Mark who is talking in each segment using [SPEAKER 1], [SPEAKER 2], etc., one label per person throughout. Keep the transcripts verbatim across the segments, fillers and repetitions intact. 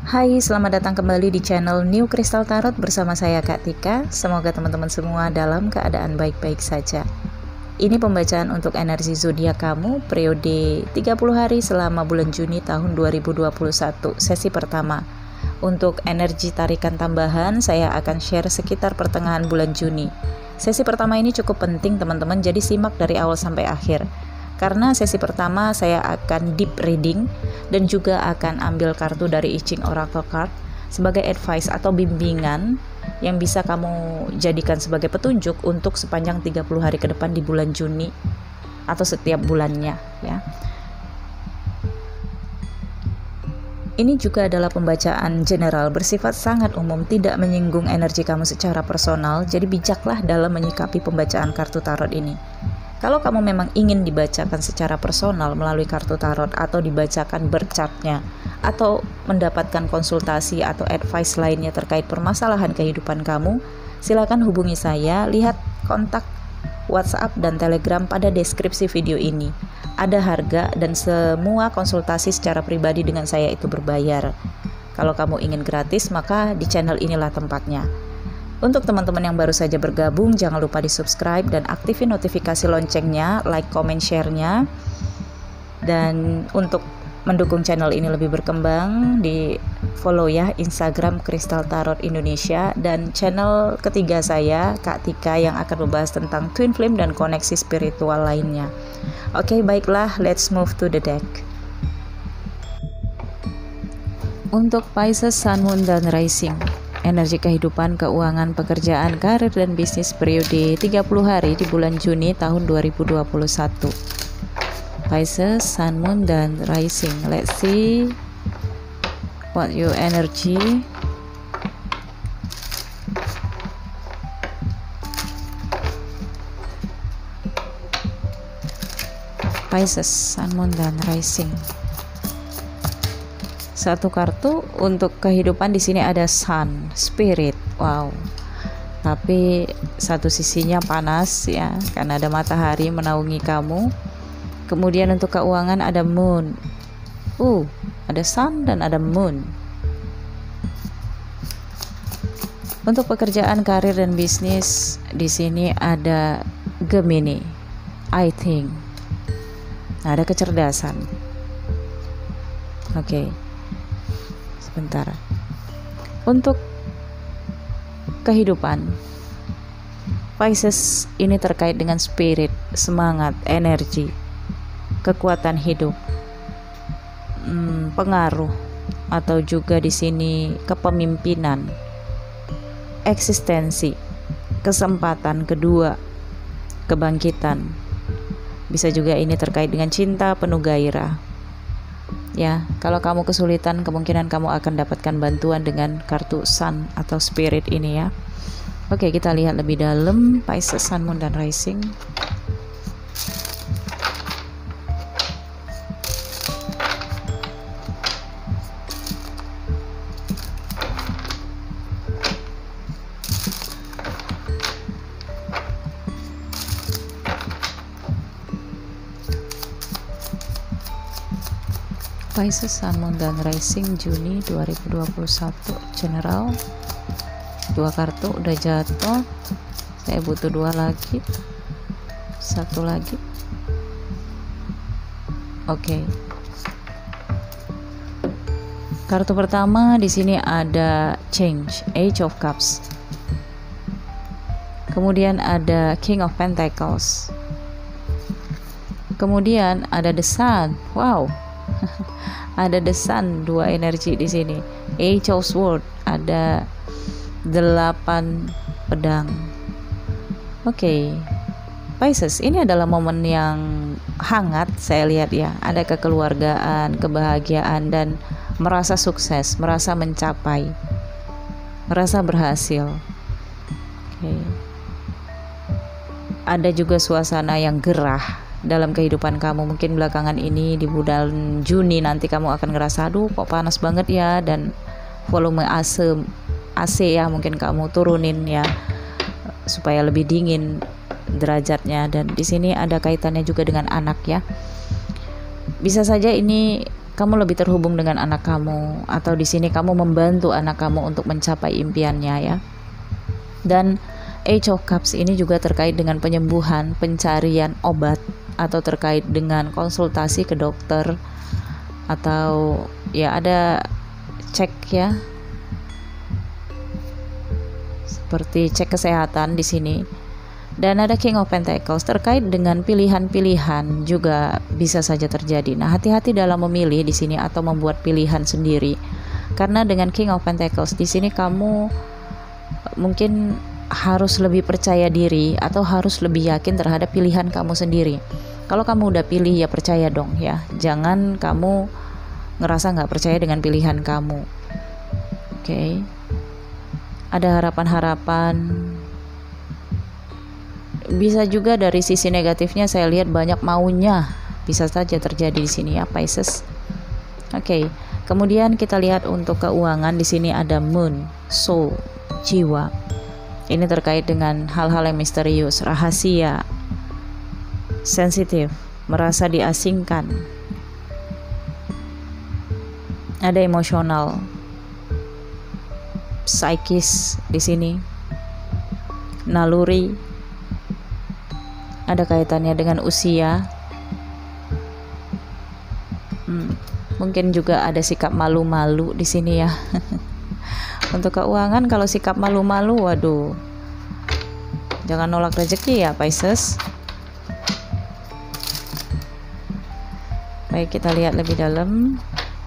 [SPEAKER 1] Hai, selamat datang kembali di channel New Crystal Tarot bersama saya Kak Tika. Semoga teman-teman semua dalam keadaan baik-baik saja. Ini pembacaan untuk energi zodiak kamu periode tiga puluh hari selama bulan Juni tahun dua ribu dua puluh satu, sesi pertama. Untuk energi tarikan tambahan, saya akan share sekitar pertengahan bulan Juni. Sesi pertama ini cukup penting teman-teman, jadi simak dari awal sampai akhir. Karena sesi pertama saya akan deep reading dan juga akan ambil kartu dari I Ching Oracle Card sebagai advice atau bimbingan yang bisa kamu jadikan sebagai petunjuk untuk sepanjang tiga puluh hari ke depan di bulan Juni atau setiap bulannya ya. Ini juga adalah pembacaan general bersifat sangat umum, tidak menyinggung energi kamu secara personal, jadi bijaklah dalam menyikapi pembacaan kartu tarot ini. Kalau kamu memang ingin dibacakan secara personal melalui kartu tarot atau dibacakan berchartnya atau mendapatkan konsultasi atau advice lainnya terkait permasalahan kehidupan kamu, silakan hubungi saya. Lihat kontak WhatsApp dan Telegram pada deskripsi video ini. Ada harga dan semua konsultasi secara pribadi dengan saya itu berbayar. Kalau kamu ingin gratis, maka di channel inilah tempatnya. Untuk teman-teman yang baru saja bergabung, jangan lupa di subscribe dan aktifin notifikasi loncengnya, like, comment, share-nya. Dan untuk mendukung channel ini lebih berkembang, di follow ya Instagram Crystal Tarot Indonesia dan channel ketiga saya Kak Tika yang akan membahas tentang twin flame dan koneksi spiritual lainnya. Oke, baiklah, let's move to the deck. Untuk Pisces, Sun, Moon, dan Rising, energi kehidupan, keuangan, pekerjaan, karir, dan bisnis periode tiga puluh hari di bulan Juni tahun dua ribu dua puluh satu. Pisces, Sun, Moon, dan Rising. Let's see what your energy. Pisces, Sun, Moon, dan Rising. Satu kartu untuk kehidupan di sini ada Sun, Spirit. Wow. Tapi satu sisinya panas ya, karena ada matahari menaungi kamu. Kemudian untuk keuangan ada Moon. Uh, ada Sun dan ada Moon. Untuk pekerjaan, karir, dan bisnis di sini ada Gemini. I think. Nah, ada kecerdasan. Oke. Okay. Bentar. Untuk kehidupan, Pisces ini terkait dengan spirit, semangat, energi, kekuatan hidup, hmm, pengaruh, atau juga di sini kepemimpinan, eksistensi, kesempatan kedua, kebangkitan. Bisa juga ini terkait dengan cinta, penuh gairah. Ya, kalau kamu kesulitan, kemungkinan kamu akan dapatkan bantuan dengan kartu Sun atau Spirit ini ya. Oke, kita lihat lebih dalam Pisces, Sun, Moon, dan Rising. Pisces, Sun, Moon, dan Rising Juni dua ribu dua puluh satu. General, dua kartu udah jatuh. Saya butuh dua lagi, satu lagi. Oke. Okay. Kartu pertama di sini ada Change, Age of Cups. Kemudian ada King of Pentacles. Kemudian ada The Sun. Wow. Ada The Sun, dua energi di sini. Age of Swords, ada delapan pedang. Oke, okay. Pisces, ini adalah momen yang hangat saya lihat ya. Ada kekeluargaan, kebahagiaan, dan merasa sukses, merasa mencapai, merasa berhasil. Oke. Okay. Ada juga suasana yang gerah dalam kehidupan kamu. Mungkin belakangan ini di bulan Juni nanti kamu akan ngerasa aduh kok panas banget ya, dan volume A C A C ya mungkin kamu turunin ya supaya lebih dingin derajatnya. Dan di sini ada kaitannya juga dengan anak ya. Bisa saja ini kamu lebih terhubung dengan anak kamu, atau di sini kamu membantu anak kamu untuk mencapai impiannya ya. Dan Eight of Cups ini juga terkait dengan penyembuhan, pencarian obat, atau terkait dengan konsultasi ke dokter, atau ya ada cek ya, seperti cek kesehatan di sini. Dan ada King of Pentacles terkait dengan pilihan-pilihan juga bisa saja terjadi. Nah, hati-hati dalam memilih di sini atau membuat pilihan sendiri. Karena dengan King of Pentacles di sini kamu mungkin harus lebih percaya diri atau harus lebih yakin terhadap pilihan kamu sendiri. Kalau kamu udah pilih ya percaya dong ya. Jangan kamu ngerasa nggak percaya dengan pilihan kamu. Oke. Okay. Ada harapan-harapan. Bisa juga dari sisi negatifnya saya lihat banyak maunya bisa saja terjadi di sini ya Pisces. Oke, okay. Kemudian kita lihat untuk keuangan di sini ada Moon, Soul, jiwa. Ini terkait dengan hal-hal yang misterius, rahasia, sensitif, merasa diasingkan. Ada emosional, psikis di sini, naluri. Ada kaitannya dengan usia. Hmm, mungkin juga ada sikap malu-malu di sini ya. Untuk keuangan kalau sikap malu-malu, waduh, jangan nolak rezeki ya Pisces. Baik, kita lihat lebih dalam.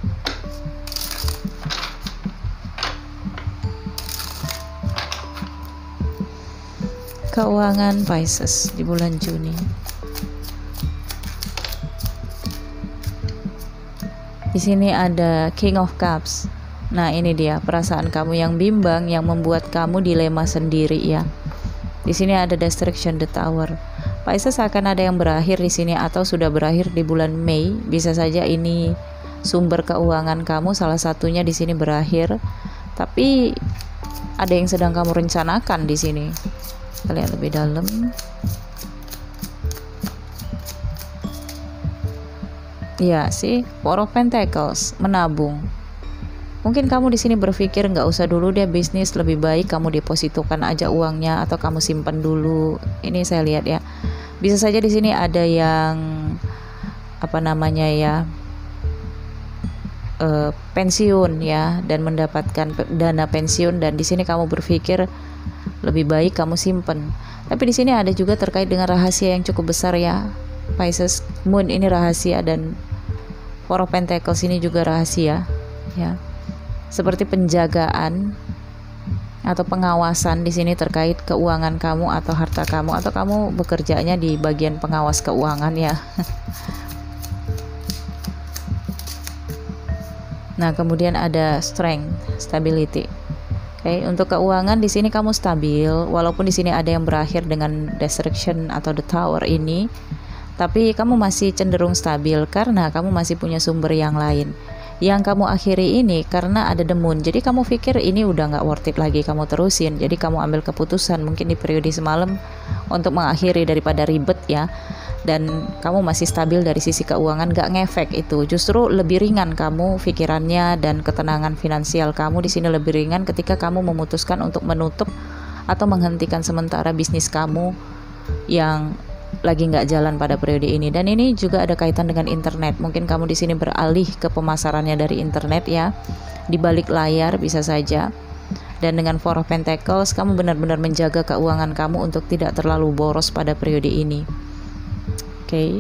[SPEAKER 1] Keuangan Pisces di bulan Juni. Di sini ada King of Cups. Nah, ini dia perasaan kamu yang bimbang yang membuat kamu dilema sendiri ya. Di sini ada Destruction, the Tower. Pisces akan ada yang berakhir di sini atau sudah berakhir di bulan Mei. Bisa saja ini sumber keuangan kamu salah satunya di sini berakhir. Tapi ada yang sedang kamu rencanakan di sini. Kita lihat lebih dalam. Ya sih, Four of Pentacles, menabung. Mungkin kamu di sini berpikir nggak usah dulu deh bisnis, lebih baik kamu depositokan aja uangnya atau kamu simpan dulu. Ini saya lihat ya. Bisa saja di sini ada yang apa namanya ya, uh, pensiun ya, dan mendapatkan dana pensiun, dan di sini kamu berpikir lebih baik kamu simpen. Tapi di sini ada juga terkait dengan rahasia yang cukup besar ya Pisces. Moon ini rahasia dan Four of Pentacles ini juga rahasia ya. Seperti penjagaan atau pengawasan di sini terkait keuangan kamu atau harta kamu, atau kamu bekerjanya di bagian pengawas keuangan ya. Nah, kemudian ada Strength, stability. Oke, okay, untuk keuangan di sini kamu stabil, walaupun di sini ada yang berakhir dengan Destruction atau the Tower ini, tapi kamu masih cenderung stabil karena kamu masih punya sumber yang lain. Yang kamu akhiri ini karena ada the Moon, jadi kamu pikir ini udah nggak worth it lagi kamu terusin, jadi kamu ambil keputusan mungkin di periode semalam untuk mengakhiri daripada ribet ya. Dan kamu masih stabil dari sisi keuangan, gak ngefek itu, justru lebih ringan kamu pikirannya, dan ketenangan finansial kamu di sini lebih ringan ketika kamu memutuskan untuk menutup atau menghentikan sementara bisnis kamu yang lagi nggak jalan pada periode ini. Dan ini juga ada kaitan dengan internet, mungkin kamu di sini beralih ke pemasarannya dari internet ya, di balik layar bisa saja. Dan dengan Four of Pentacles kamu benar-benar menjaga keuangan kamu untuk tidak terlalu boros pada periode ini. Oke. Okay.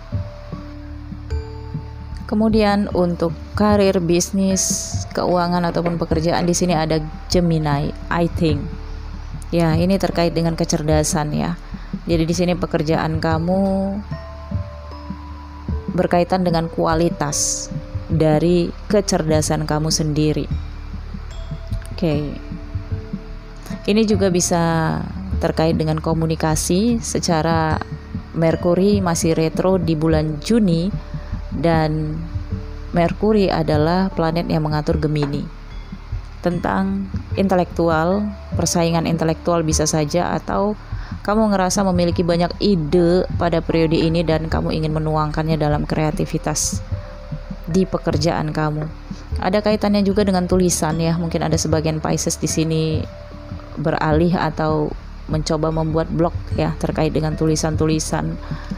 [SPEAKER 1] Kemudian untuk karir, bisnis, keuangan ataupun pekerjaan di sini ada Gemini, I think. Ya, ini terkait dengan kecerdasan ya. Jadi di sini pekerjaan kamu berkaitan dengan kualitas dari kecerdasan kamu sendiri. Oke. Okay. Ini juga bisa terkait dengan komunikasi secara Merkuri masih retro di bulan Juni, dan Merkuri adalah planet yang mengatur Gemini. Tentang intelektual, persaingan intelektual bisa saja, atau kamu ngerasa memiliki banyak ide pada periode ini dan kamu ingin menuangkannya dalam kreativitas di pekerjaan kamu. Ada kaitannya juga dengan tulisan ya. Mungkin ada sebagian Pisces di sini beralih atau mencoba membuat blog ya terkait dengan tulisan-tulisan,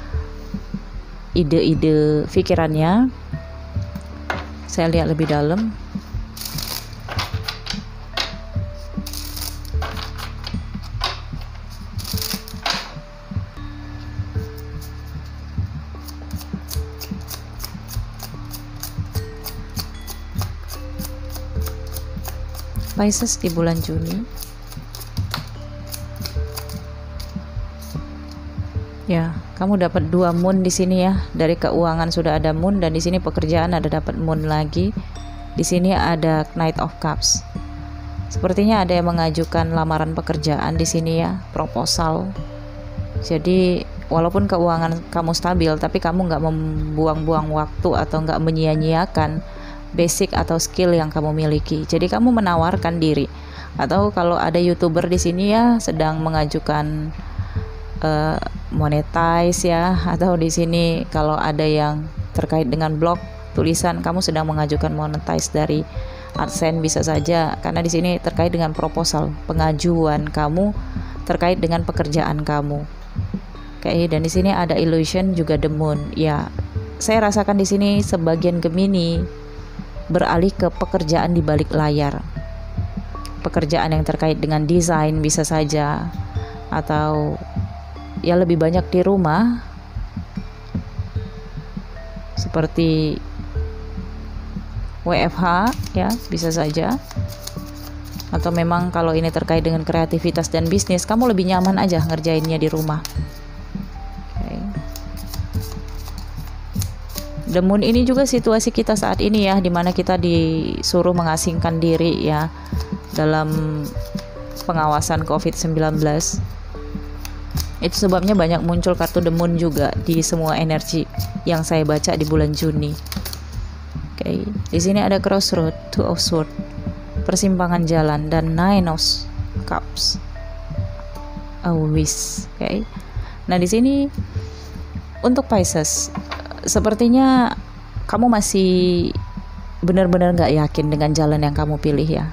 [SPEAKER 1] ide-ide pikirannya. Saya lihat lebih dalam. Pisces di bulan Juni. Ya, kamu dapat dua moon di sini ya. Dari keuangan sudah ada moon dan di sini pekerjaan ada dapat moon lagi. Di sini ada Knight of Cups. Sepertinya ada yang mengajukan lamaran pekerjaan di sini ya, proposal. Jadi walaupun keuangan kamu stabil, tapi kamu nggak membuang-buang waktu atau nggak menyia-nyiakan basic atau skill yang kamu miliki. Jadi kamu menawarkan diri. Atau kalau ada YouTuber di sini ya sedang mengajukan uh, monetize ya, atau di sini kalau ada yang terkait dengan blog tulisan, kamu sedang mengajukan monetize dari AdSense bisa saja, karena di sini terkait dengan proposal, pengajuan kamu terkait dengan pekerjaan kamu. Oke, dan di sini ada illusion juga the moon. Ya, saya rasakan di sini sebagian Gemini beralih ke pekerjaan di balik layar. Pekerjaan yang terkait dengan desain bisa saja, atau ya lebih banyak di rumah, seperti W F H ya bisa saja. Atau memang kalau ini terkait dengan kreativitas dan bisnis, kamu lebih nyaman aja ngerjainnya di rumah. The Moon ini juga situasi kita saat ini ya, dimana kita disuruh mengasingkan diri ya dalam pengawasan covid sembilan belas. Itu sebabnya banyak muncul kartu The Moon juga di semua energi yang saya baca di bulan Juni. Oke, okay. Di sini ada Crossroad, Two of Swords, persimpangan jalan, dan Nine of Cups, a wish. Oke, okay. Nah di sini untuk Pisces, sepertinya kamu masih benar-benar gak yakin dengan jalan yang kamu pilih ya.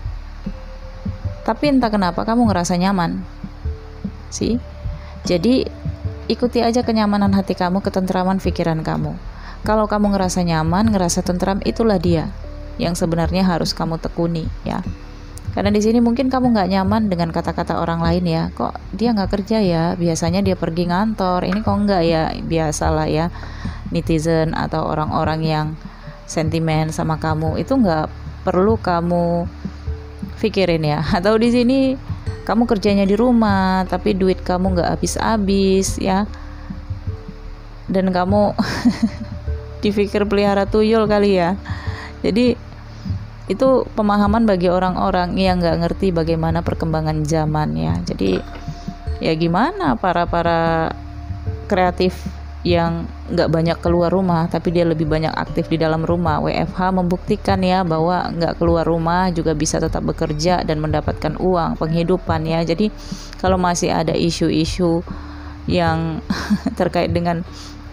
[SPEAKER 1] Tapi entah kenapa kamu ngerasa nyaman sih. Jadi ikuti aja kenyamanan hati kamu, ketentraman pikiran kamu. Kalau kamu ngerasa nyaman, ngerasa tentram, itulah dia yang sebenarnya harus kamu tekuni ya. Karena di sini mungkin kamu nggak nyaman dengan kata-kata orang lain ya. Kok dia nggak kerja ya? Biasanya dia pergi ngantor. Ini kok nggak ya? Biasalah ya. Netizen atau orang-orang yang sentimen sama kamu itu nggak perlu kamu pikirin ya. Atau di sini kamu kerjanya di rumah, tapi duit kamu nggak habis-habis ya. Dan kamu dipikir pelihara tuyul kali ya. Jadi itu pemahaman bagi orang-orang yang nggak ngerti bagaimana perkembangan zaman ya. Jadi ya gimana para-para kreatif yang nggak banyak keluar rumah tapi dia lebih banyak aktif di dalam rumah. W F H membuktikan ya bahwa nggak keluar rumah juga bisa tetap bekerja dan mendapatkan uang penghidupan ya. Jadi kalau masih ada isu-isu yang terkait dengan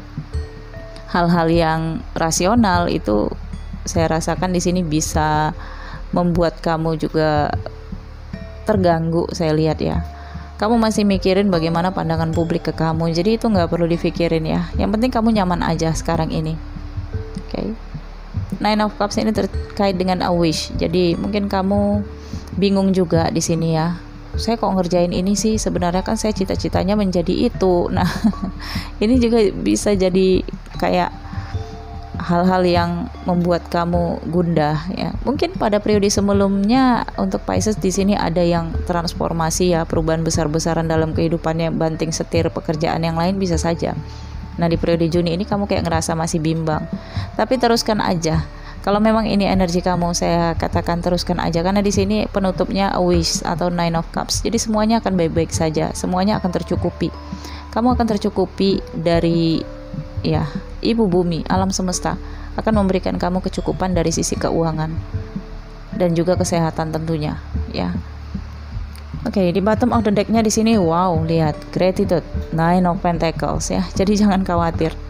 [SPEAKER 1] hal-hal yang rasional, itu saya rasakan di sini bisa membuat kamu juga terganggu. Saya lihat ya, kamu masih mikirin bagaimana pandangan publik ke kamu. Jadi itu nggak perlu dipikirin ya. Yang penting kamu nyaman aja sekarang ini. Oke. Okay. Nine of Cups ini terkait dengan a wish. Jadi mungkin kamu bingung juga di sini ya. Saya kok ngerjain ini sih? Sebenarnya kan saya cita-citanya menjadi itu. Nah, ini juga bisa jadi kayak hal-hal yang membuat kamu gundah ya. Mungkin pada periode sebelumnya untuk Pisces di sini ada yang transformasi ya, perubahan besar-besaran dalam kehidupannya, banting setir pekerjaan yang lain bisa saja. Nah di periode Juni ini kamu kayak ngerasa masih bimbang, tapi teruskan aja. Kalau memang ini energi kamu, saya katakan teruskan aja, karena di sini penutupnya a wish atau Nine of Cups. Jadi semuanya akan baik-baik saja, semuanya akan tercukupi. Kamu akan tercukupi dari ya ibu bumi, alam semesta akan memberikan kamu kecukupan dari sisi keuangan dan juga kesehatan tentunya ya. Oke, okay, di bottom of the deck-nya di sini wow, lihat gratitude, Nine of Pentacles ya. Jadi jangan khawatir.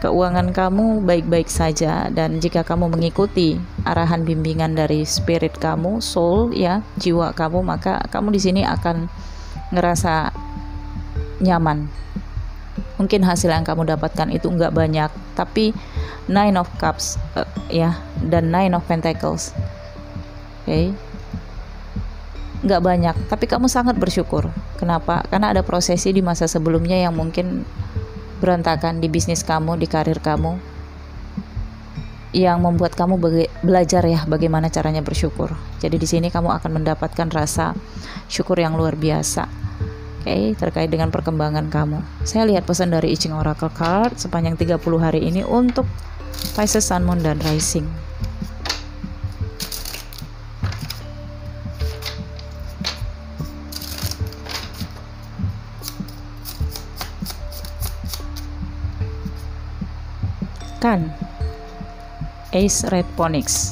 [SPEAKER 1] keuangan kamu baik-baik saja, dan jika kamu mengikuti arahan bimbingan dari spirit kamu, soul ya, jiwa kamu, maka kamu di sini akan ngerasa nyaman. Mungkin hasil yang kamu dapatkan itu nggak banyak, tapi Nine of Cups uh, ya, dan Nine of Pentacles, oke, okay, nggak banyak, tapi kamu sangat bersyukur. Kenapa? Karena ada prosesi di masa sebelumnya yang mungkin berantakan di bisnis kamu, di karir kamu, yang membuat kamu belajar ya bagaimana caranya bersyukur. Jadi di sini kamu akan mendapatkan rasa syukur yang luar biasa. Oke, okay, terkait dengan perkembangan kamu. Saya lihat pesan dari I Ching Oracle Card sepanjang tiga puluh hari ini untuk Pisces, Sun, Moon, dan Rising. Kan, Ace Red Phoenix,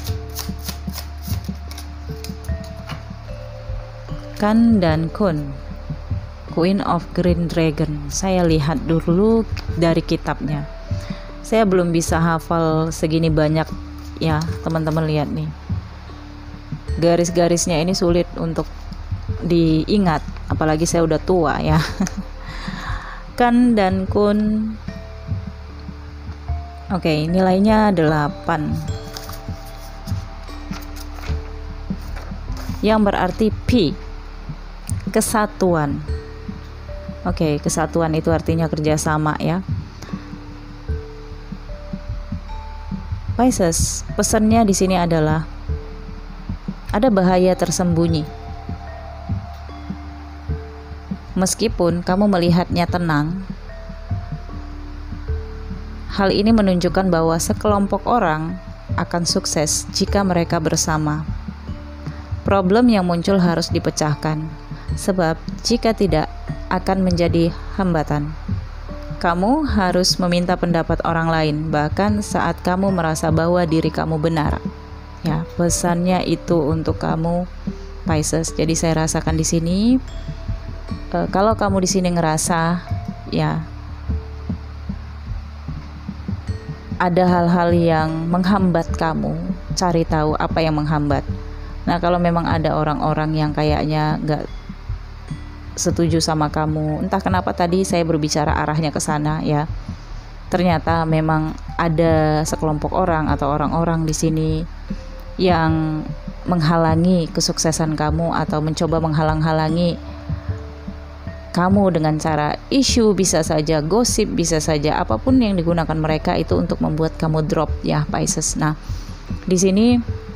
[SPEAKER 1] Kan dan Kun, Queen of Green Dragon. Saya lihat dulu dari kitabnya. Saya belum bisa hafal segini banyak ya, teman-teman lihat nih. Garis-garisnya ini sulit untuk diingat, apalagi saya udah tua ya. Kan dan Kun. Oke, okay, nilainya delapan. Yang berarti P, kesatuan. Oke, okay, kesatuan itu artinya kerjasama ya. Pisces, pesannya di sini adalah ada bahaya tersembunyi. Meskipun kamu melihatnya tenang, hal ini menunjukkan bahwa sekelompok orang akan sukses jika mereka bersama. Problem yang muncul harus dipecahkan, sebab jika tidak akan menjadi hambatan. Kamu harus meminta pendapat orang lain, bahkan saat kamu merasa bahwa diri kamu benar. Ya, pesannya itu untuk kamu, Pisces. Jadi saya rasakan di sini, e, kalau kamu di sini ngerasa, ya, ada hal-hal yang menghambat kamu, cari tahu apa yang menghambat. Nah, kalau memang ada orang-orang yang kayaknya nggak setuju sama kamu, entah kenapa tadi saya berbicara arahnya ke sana ya. Ternyata memang ada sekelompok orang atau orang-orang di sini yang menghalangi kesuksesan kamu atau mencoba menghalang-halangi kamu dengan cara isu, bisa saja gosip, bisa saja apapun yang digunakan mereka itu untuk membuat kamu drop ya, Pisces. Nah, di sini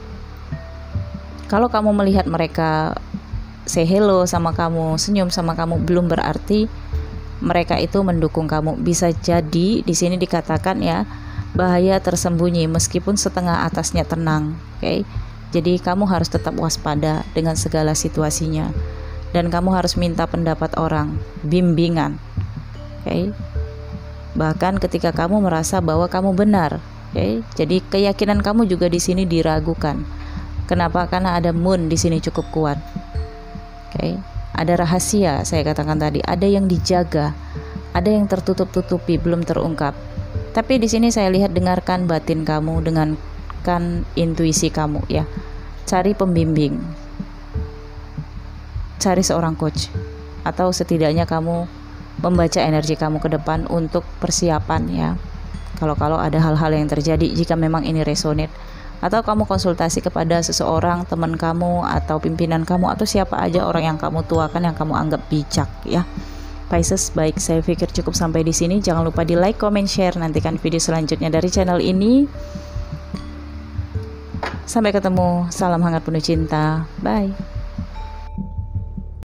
[SPEAKER 1] kalau kamu melihat mereka say hello sama kamu, senyum sama kamu, belum berarti mereka itu mendukung kamu. Bisa jadi di sini dikatakan ya, bahaya tersembunyi meskipun setengah atasnya tenang. Oke, okay? Jadi kamu harus tetap waspada dengan segala situasinya. Dan kamu harus minta pendapat orang, bimbingan, oke? Okay? Bahkan ketika kamu merasa bahwa kamu benar, oke? Okay? Jadi keyakinan kamu juga di sini diragukan. Kenapa? Karena ada Moon di sini cukup kuat, oke? Okay? Ada rahasia, saya katakan tadi, ada yang dijaga, ada yang tertutup-tutupi, belum terungkap. Tapi di sini saya lihat, dengarkan batin kamu, dengarkan intuisi kamu, ya. Cari pembimbing. Cari seorang coach, atau setidaknya kamu membaca energi kamu ke depan untuk persiapan ya. Kalau-kalau ada hal-hal yang terjadi, jika memang ini resonate, atau kamu konsultasi kepada seseorang, teman kamu atau pimpinan kamu atau siapa aja orang yang kamu tuakan, yang kamu anggap bijak ya. Pisces, baik, saya pikir cukup sampai di sini. Jangan lupa di like, comment, share. Nantikan video selanjutnya dari channel ini. Sampai ketemu, salam hangat penuh cinta. Bye.